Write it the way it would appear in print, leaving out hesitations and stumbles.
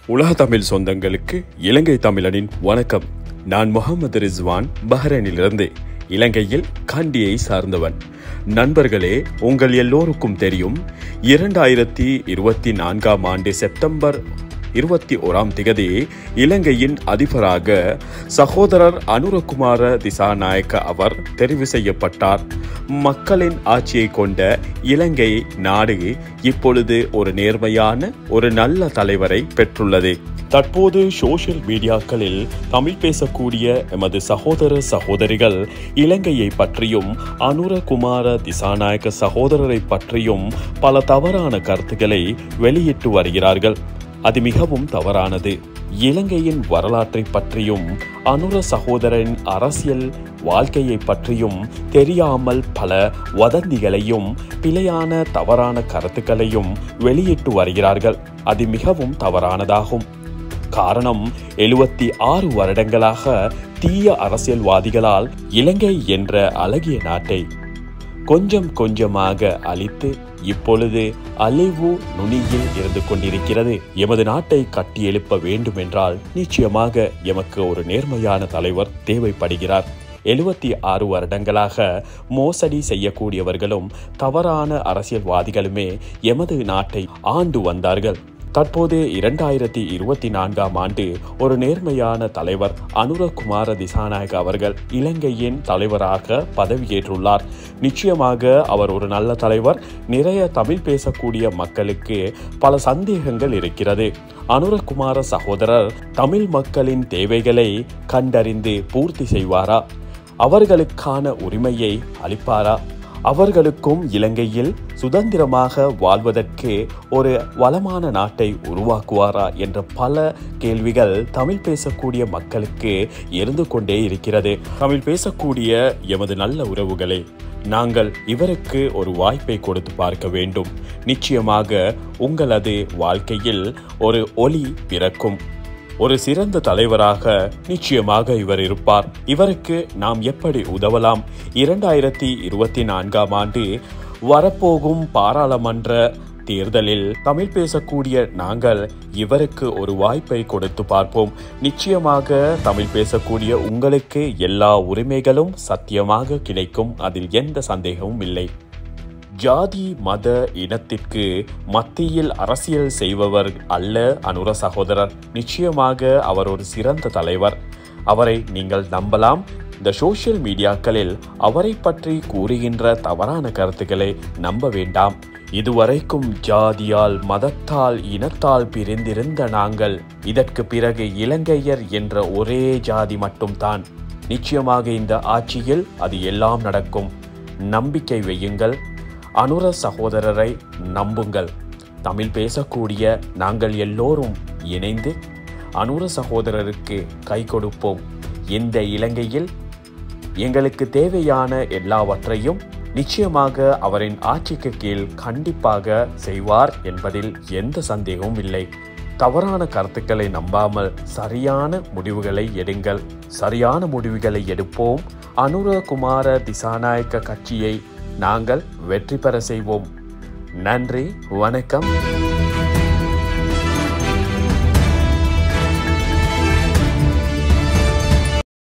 உலக தமிழ் சொந்தங்களுக்கு இலங்கை தமிழனின் வணக்கம். நான் முகமது ரிஸ்வான், பஹ்ரைனிலிருந்து. இலங்கையில் கண்டியை சார்ந்தவன். நண்பர்களே, உங்கள் எல்லோருக்கும் தெரியும், 2024 ஆண்டு செப்டம்பர் 21 இலங்கையின் அதிபராக சகோதரர் அனுரகுமார திசாநாயக்க அவர் தெரிவு செய்யப்பட்டார். மக்களின் ஆட்சியை கொண்ட இலங்கை நாடு இப்பொழுது ஒரு நேர்மையான ஒரு நல்ல தலைவரை பெற்றுள்ளது. தற்போது சோசியல் மீடியாக்களில் தமிழ் பேசக்கூடிய எமது சகோதர சகோதரிகள் இலங்கையை பற்றியும் அனுரகுமார திசாநாயக்க சகோதரரை பற்றியும் பல தவறான கருத்துக்களை வெளியிட்டு வருகிறார்கள். அது மிகவும் தவறானது. இலங்கையின் வரலாற்றை பற்றியும் அனுர சகோதரரின் அரசியல் வாழ்க்கையை பற்றியும் தெரியாமல் பல வதந்திகளையும் பிழையான தவறான கருத்துக்களையும் வெளியிட்டு வருகிறார்கள். அது மிகவும் தவறானதாகும். காரணம், 76 வருடங்களாக தீய அரசியல்வாதிகளால் இலங்கை என்ற அழகிய நாட்டை கொஞ்சம் கொஞ்சமாக அழித்து இப்பொழுது அழிவு நுனியில் இருந்து கொண்டிருக்கிறது. எமது நாட்டை கட்டி எழுப்ப வேண்டும் என்றால் நிச்சயமாக எமக்கு ஒரு நேர்மையான தலைவர் தேவைப்படுகிறார். 76 வருடங்களாக மோசடி செய்யக்கூடியவர்களும் தவறான அரசியல்வாதிகளுமே எமது நாட்டை ஆண்டு வந்தார்கள். தற்போது 2024 ஆண்டு ஒரு நேர்மையான தலைவர் அனுரகுமார திசாநாயக்க அவர்கள் இலங்கையின் தலைவராக பதவியேற்றுள்ளார். நிச்சயமாக அவர் ஒரு நல்ல தலைவர். நிறைய தமிழ் பேசக்கூடிய மக்களுக்கு பல சந்தேகங்கள் இருக்கிறது. அனுரகுமார சகோதரர் தமிழ் மக்களின் தேவைகளை கண்டறிந்து பூர்த்தி செய்வாரா? அவர்களுக்கான உரிமையை அளிப்பாரா? அவர்களுக்கும் இலங்கையில் சுதந்திரமாக வாழ்வதற்கு ஒரு வளமான நாட்டை உருவாக்குவாரா என்ற பல கேள்விகள் தமிழ் பேசக்கூடிய மக்களுக்கு இருந்து கொண்டே இருக்கிறது. தமிழ் பேசக்கூடிய எமது நல்ல உறவுகளே, நாங்கள் இவருக்கு ஒரு வாய்ப்பை கொடுத்து பார்க்க வேண்டும். நிச்சயமாக உங்களது வாழ்க்கையில் ஒரு ஒளி பிறக்கும். ஒரு சிறந்த தலைவராக நிச்சயமாக இவர் இருப்பார். இவருக்கு நாம் எப்படி உதவலாம்? 2024 ஆண்டு வரப்போகும் பாராளுமன்ற தேர்தலில் தமிழ் பேசக்கூடிய நாங்கள் இவருக்கு ஒரு வாய்ப்பை கொடுத்து பார்ப்போம். நிச்சயமாக தமிழ் பேசக்கூடிய உங்களுக்கு எல்லா உரிமைகளும் சத்தியமாக கிடைக்கும். அதில் எந்த சந்தேகமும் இல்லை. ஜாதி மத இனத்திற்கு மத்தியில் அரசியல் செய்பவர் அல்ல அனுர சகோதரர். நிச்சயமாக அவர் ஒரு சிறந்த தலைவர். அவரை நீங்கள் நம்பலாம். இந்த சோசியல் மீடியாக்களில் அவரை பற்றி கூறுகின்ற தவறான கருத்துக்களை நம்ப வேண்டாம். இதுவரைக்கும் ஜாதியால் மதத்தால் இனத்தால் பிரிந்திருந்த நாங்கள் இதற்கு பிறகு இலங்கையர் என்ற ஒரே ஜாதி மட்டும்தான். நிச்சயமாக இந்த ஆட்சியில் அது எல்லாம் நடக்கும். நம்பிக்கை வையுங்கள். அனுர சகோதரரை நம்புங்கள். தமிழ் பேசக்கூடிய நாங்கள் எல்லோரும் இணைந்து அனுர சகோதரருக்கு கை கொடுப்போம். இந்த இலங்கையில் எங்களுக்கு தேவையான எல்லாவற்றையும் நிச்சயமாக அவரின் ஆட்சிக்கு கீழ் கண்டிப்பாக செய்வார் என்பதில் எந்த சந்தேகமும் இல்லை. தவறான கருத்துக்களை நம்பாமல் சரியான முடிவுகளை எடுங்கள். சரியான முடிவுகளை எடுப்போம். அனுரகுமார திசாநாயக்க கட்சியை நாங்கள் வெற்றி பெற செய்வோம். நன்றி, வணக்கம்.